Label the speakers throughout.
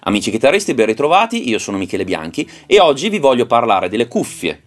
Speaker 1: Amici chitarristi, ben ritrovati, io sono Michele Bianchi e oggi vi voglio parlare delle cuffie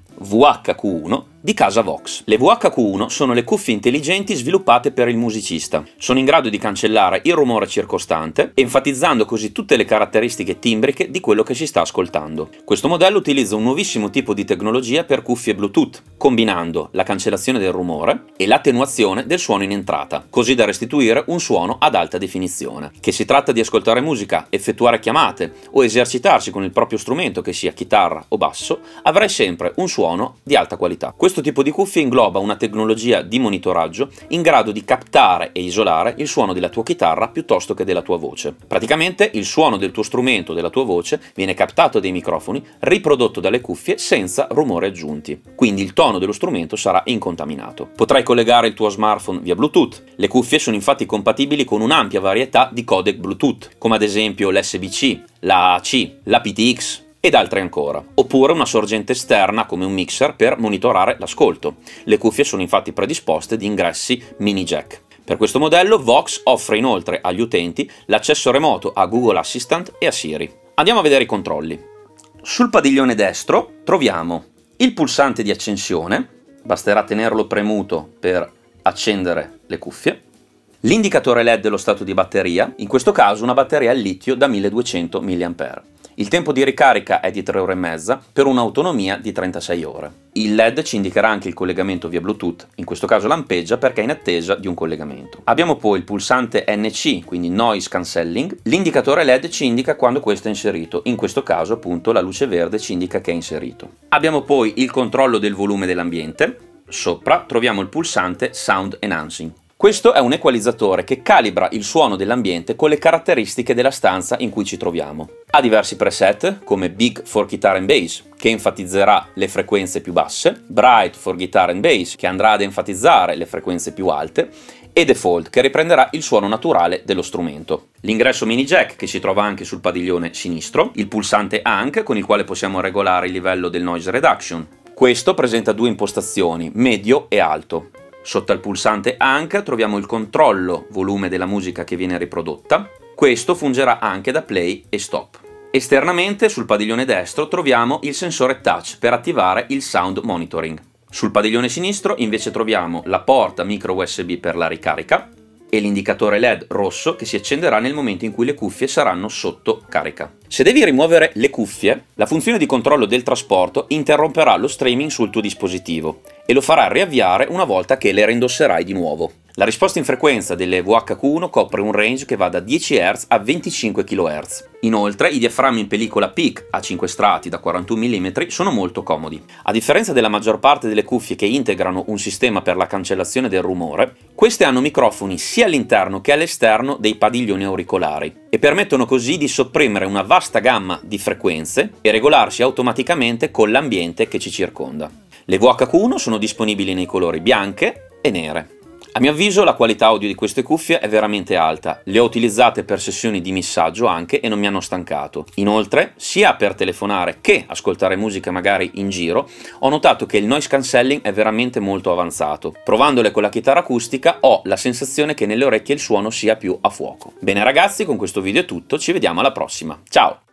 Speaker 1: VHQ1 di casa Vox. Le VHQ1 sono le cuffie intelligenti sviluppate per il musicista. Sono in grado di cancellare il rumore circostante, enfatizzando così tutte le caratteristiche timbriche di quello che si sta ascoltando. Questo modello utilizza un nuovissimo tipo di tecnologia per cuffie Bluetooth, combinando la cancellazione del rumore e l'attenuazione del suono in entrata, così da restituire un suono ad alta definizione. Che si tratta di ascoltare musica, effettuare chiamate o esercitarsi con il proprio strumento, che sia chitarra o basso, avrai sempre un suono di alta qualità. Questo tipo di cuffia ingloba una tecnologia di monitoraggio in grado di captare e isolare il suono della tua chitarra piuttosto che della tua voce. Praticamente il suono del tuo strumento o della tua voce viene captato dai microfoni, riprodotto dalle cuffie senza rumori aggiunti. Quindi il tono dello strumento sarà incontaminato. Potrai collegare il tuo smartphone via Bluetooth. Le cuffie sono infatti compatibili con un'ampia varietà di codec Bluetooth, come ad esempio l'SBC, la AAC, la PTX ed altre ancora, oppure una sorgente esterna come un mixer per monitorare l'ascolto. Le cuffie sono infatti predisposte di ingressi mini jack. Per questo modello Vox offre inoltre agli utenti l'accesso remoto a Google Assistant e a Siri. Andiamo a vedere i controlli. Sul padiglione destro troviamo il pulsante di accensione, basterà tenerlo premuto per accendere le cuffie, l'indicatore LED dello stato di batteria, in questo caso una batteria al litio da 1200 mAh. Il tempo di ricarica è di 3 ore e mezza per un'autonomia di 36 ore. Il LED ci indicherà anche il collegamento via Bluetooth, in questo caso lampeggia perché è in attesa di un collegamento. Abbiamo poi il pulsante NC, quindi Noise Cancelling. L'indicatore LED ci indica quando questo è inserito, in questo caso appunto la luce verde ci indica che è inserito. Abbiamo poi il controllo del volume dell'ambiente. Sopra troviamo il pulsante Sound Enhancing. Questo è un equalizzatore che calibra il suono dell'ambiente con le caratteristiche della stanza in cui ci troviamo. Ha diversi preset, come Big for Guitar and Bass, che enfatizzerà le frequenze più basse, Bright for Guitar and Bass, che andrà ad enfatizzare le frequenze più alte, e Default, che riprenderà il suono naturale dello strumento. L'ingresso mini jack, che si trova anche sul padiglione sinistro, il pulsante ANC, con il quale possiamo regolare il livello del noise reduction. Questo presenta due impostazioni, medio e alto. Sotto al pulsante ANC troviamo il controllo volume della musica che viene riprodotta. Questo fungerà anche da play e stop. Esternamente sul padiglione destro troviamo il sensore touch per attivare il sound monitoring. Sul padiglione sinistro invece troviamo la porta micro USB per la ricarica e l'indicatore LED rosso che si accenderà nel momento in cui le cuffie saranno sotto carica. Se devi rimuovere le cuffie, la funzione di controllo del trasporto interromperà lo streaming sul tuo dispositivo e lo farà riavviare una volta che le reindosserai di nuovo. La risposta in frequenza delle VHQ1 copre un range che va da 10 Hz a 25 kHz. Inoltre i diaframmi in pellicola PIC a 5 strati da 41 mm sono molto comodi. A differenza della maggior parte delle cuffie che integrano un sistema per la cancellazione del rumore, queste hanno microfoni sia all'interno che all'esterno dei padiglioni auricolari e permettono così di sopprimere una vasta gamma di frequenze e regolarsi automaticamente con l'ambiente che ci circonda. Le VHQ1 sono disponibili nei colori bianche e nere. A mio avviso la qualità audio di queste cuffie è veramente alta, le ho utilizzate per sessioni di missaggio anche e non mi hanno stancato. Inoltre, sia per telefonare che ascoltare musica magari in giro, ho notato che il noise cancelling è veramente molto avanzato. Provandole con la chitarra acustica ho la sensazione che nelle orecchie il suono sia più a fuoco. Bene ragazzi, con questo video è tutto, ci vediamo alla prossima. Ciao!